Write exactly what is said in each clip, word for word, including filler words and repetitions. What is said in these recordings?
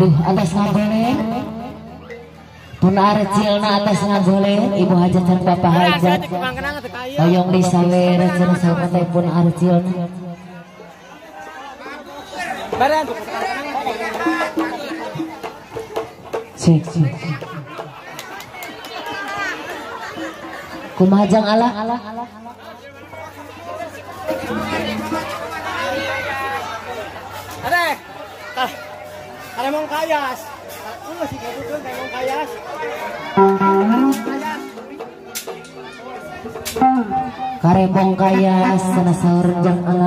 Duh atas ngagoleh Pun arcilna atas ngagoleh Ibu hajat dan bapak hajat Hoyong disawer cenah sahabat teh pun arcilna Cek cek Kumajang ala Ada Ada mong kayas Lu masih kayak gitu kayak mong kayas Karebong kayas cenah saur jang ala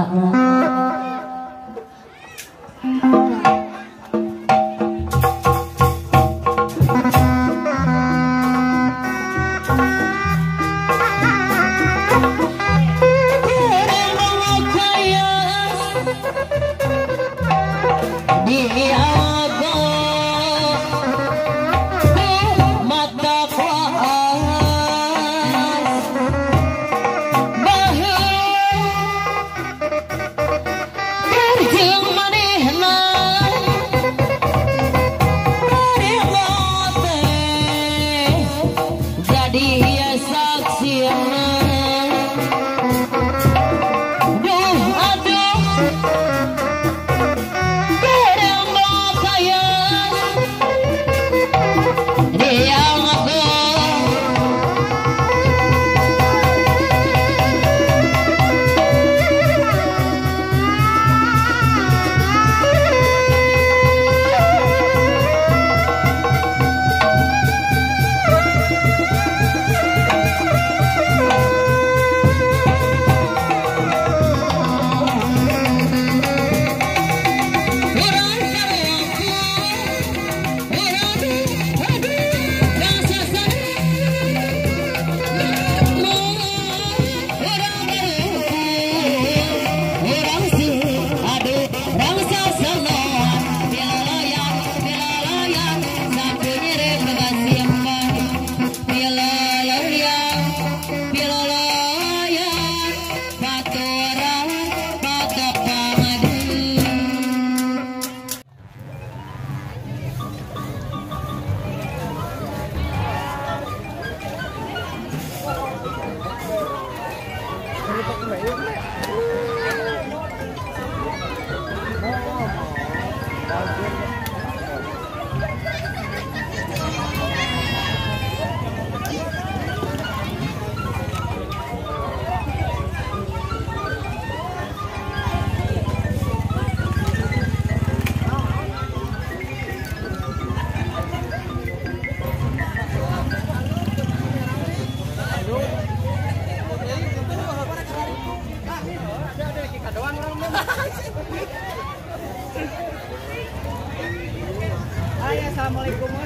Assalamualaikum.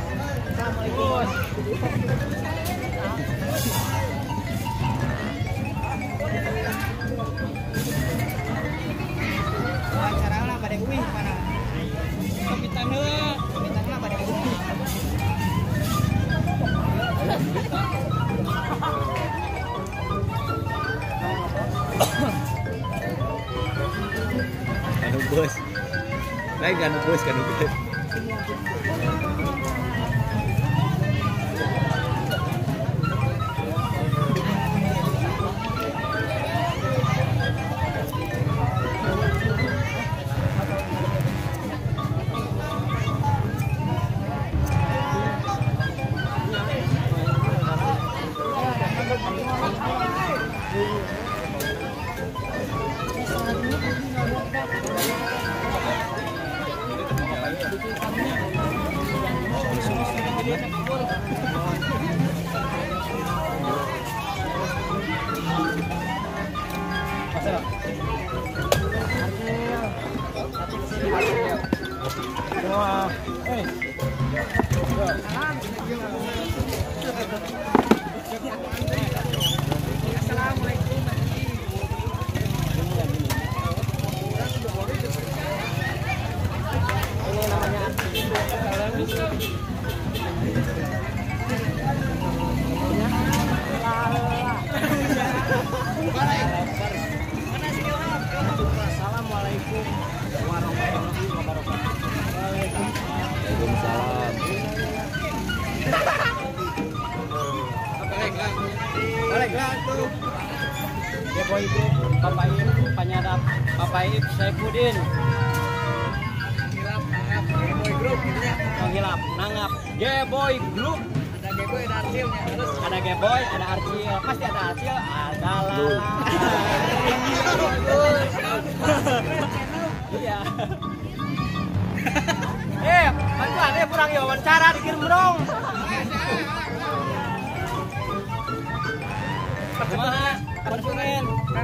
Assalamualaikum. Acara lah pada uih mana? Kita nih, kita lah pada uih. Kanu bos, naik kanu bos, kanu bos. G-Boy Group, Bapak Ip, penyadap Bapak Ip Saifuddin. G-Boy Group gitu ya. Menghilap, nangap, G-Boy Group. Ada G-Boy, ada Arcilnya. Terus Ada G-Boy, ada Arcil, pasti ada Arcil, ada Lala. Iya. Eh, bantuan eh kurang ya wawancara dikirim dong. Kumaha? Konsumen.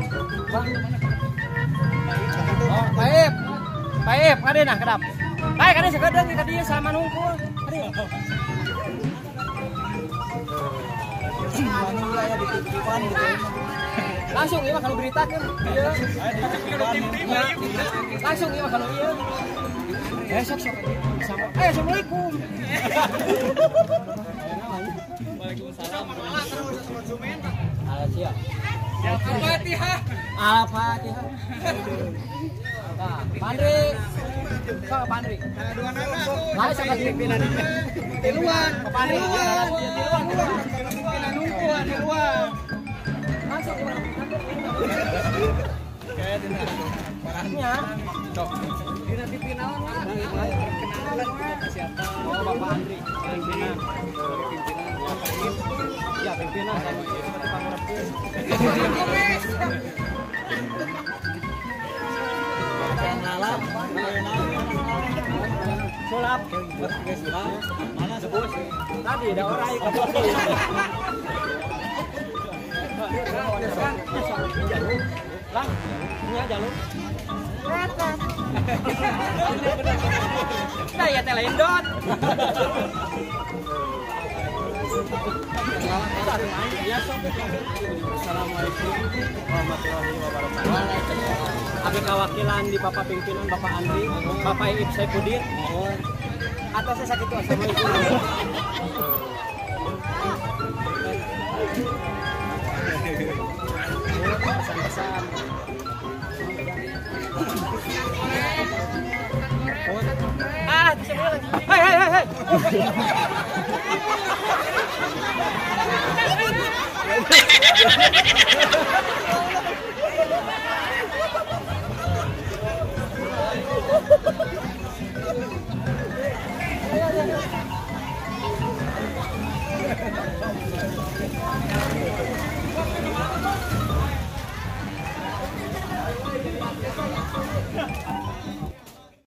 Oh, baik. Baik, kade nah kedap. Baik, kade sekedeng ka dieu sama nungkul. Kade. Langsung ieu kalau beritakeun. Ieu. Langsung ieu kalau ieu. Besok sok sama. Eh, assalamualaikum. Waalaikumsalam. Siap. Al-Fatihah. Al-Fatihah. Nah, Pandri. Sok Pandri. dua nama. Lain sama pimpinan. Tiluan. Pandri. Tiluan. Pimpinan nungkuan tiluan. Langsung. Kayak dina. Parahnya. Cok. Dina pimpinan lah. Kenalan siapa? Oh, Bapak Andri. Pimpinan. Pimpinan. Ya, pimpinan sama seperti pangurepkeun. Kenalan. Sulap. Mana sebut? Tadi ada orang yang kabur. Lah, ini aja lu. Nah, ya telendot. Assalamualaikum warahmatullahi wabarakatuh. Abi kawakilan di Bapak pimpinan Bapak Andri, Bapak Ip Saifuddin. Atas saya sakitu assalamualaikum. Pesan-pesan. Ah, hei hei hei hei.